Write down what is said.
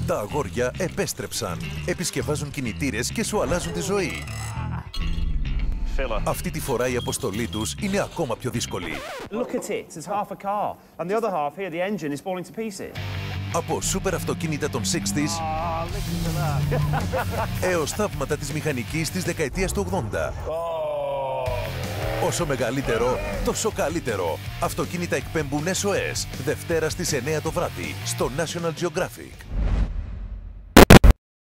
Τα αγόρια επέστρεψαν. Επισκευάζουν κινητήρες και σου αλλάζουν τη ζωή. Αυτή τη φορά η αποστολή τους είναι ακόμα πιο δύσκολη. Look at it, it's half a car. And the other half here, the engine is falling to pieces. Από σούπερ αυτοκίνητα των 60s έως θαύματα της μηχανικής της δεκαετίας του 80. Όσο μεγαλύτερο, τόσο καλύτερο. Αυτοκίνητα εκπέμπουν SOS. Δευτέρα στις 9 το βράδυ στο National Geographic.